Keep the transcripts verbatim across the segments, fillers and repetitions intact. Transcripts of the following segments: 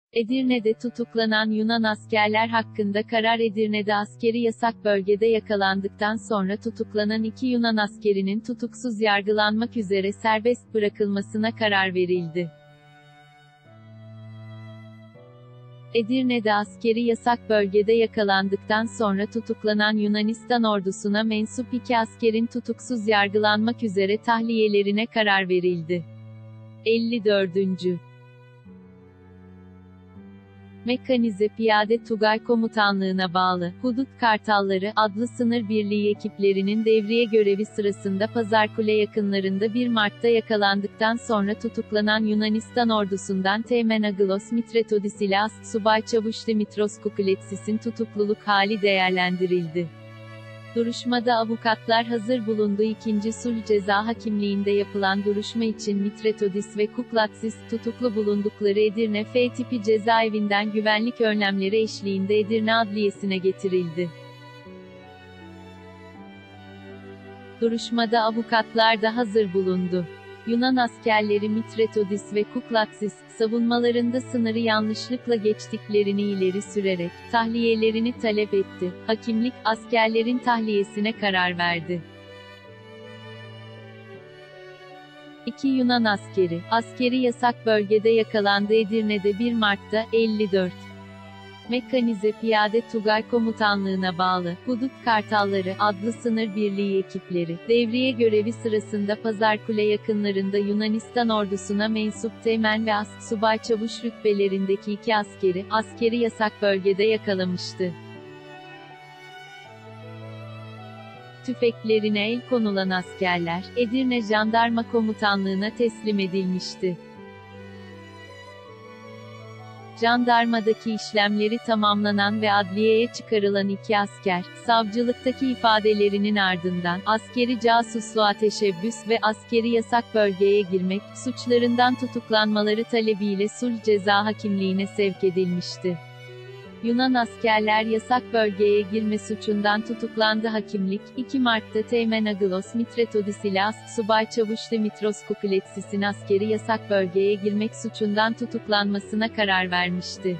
Edirne'de tutuklanan Yunan askerler hakkında karar. Edirne'de askeri yasak bölgede yakalandıktan sonra tutuklanan iki Yunan askerinin tutuksuz yargılanmak üzere serbest bırakılmasına karar verildi. Edirne'de askeri yasak bölgede yakalandıktan sonra tutuklanan Yunanistan ordusuna mensup iki askerin tutuksuz yargılanmak üzere tahliyelerine karar verildi. elli dördüncü Mekanize Piyade Tugay Komutanlığı'na bağlı, Hudut Kartalları adlı sınır birliği ekiplerinin devriye görevi sırasında Pazarkule yakınlarında bir Mart'ta yakalandıktan sonra tutuklanan Yunanistan ordusundan Teğmen Aggelos Mitretodis ile Astsubay Çavuş Dimitros Kukuletsis'in tutukluluk hali değerlendirildi. Duruşmada avukatlar hazır bulundu. İkinci Sulh Ceza Hakimliği'nde yapılan duruşma için Mitretodis ve Kuklatsis, tutuklu bulundukları Edirne F tipi cezaevinden güvenlik önlemleri eşliğinde Edirne Adliyesi'ne getirildi. Duruşmada avukatlar da hazır bulundu. Yunan askerleri Mitretodis ve Kuklatsis, savunmalarında sınırı yanlışlıkla geçtiklerini ileri sürerek, tahliyelerini talep etti. Hakimlik, askerlerin tahliyesine karar verdi. İki Yunan askeri, askeri yasak bölgede yakalandı. Edirne'de bir Mart'ta, elli dört Mekanize Piyade Tugay Komutanlığı'na bağlı, Hudut Kartalları adlı sınır birliği ekipleri, devriye görevi sırasında Pazarkule yakınlarında Yunanistan ordusuna mensup Teğmen ve Astsubay Çavuş rütbelerindeki iki askeri, askeri yasak bölgede yakalamıştı. Tüfeklerine el konulan askerler, Edirne Jandarma Komutanlığı'na teslim edilmişti. Jandarmadaki işlemleri tamamlanan ve adliyeye çıkarılan iki asker, savcılıktaki ifadelerinin ardından, askeri casusluğa teşebbüs ve askeri yasak bölgeye girmek, suçlarından tutuklanmaları talebiyle Sulh Ceza Hakimliği'ne sevk edilmişti. Yunan askerler yasak bölgeye girme suçundan tutuklandı. Hakimlik, iki Mart'ta Teğmen Aggelos Mitretodis ile Astsubay Çavuş Dimitros Kukuletsis'in askeri yasak bölgeye girmek suçundan tutuklanmasına karar vermişti.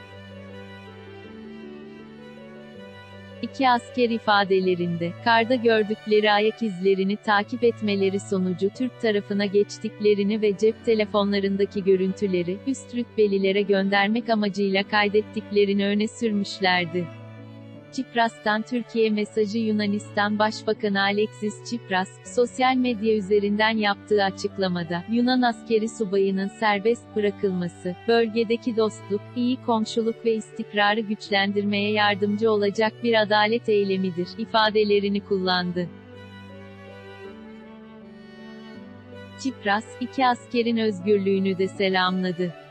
İki asker ifadelerinde, karda gördükleri ayak izlerini takip etmeleri sonucu Türk tarafına geçtiklerini ve cep telefonlarındaki görüntüleri, üst rütbelilere göndermek amacıyla kaydettiklerini öne sürmüşlerdi. Çipras'tan Türkiye mesajı. Yunanistan Başbakanı Alexis Tsipras, sosyal medya üzerinden yaptığı açıklamada, Yunan askeri subayının serbest bırakılması, bölgedeki dostluk, iyi komşuluk ve istikrarı güçlendirmeye yardımcı olacak bir adalet eylemidir, ifadelerini kullandı. Tsipras, iki askerin özgürlüğünü de selamladı.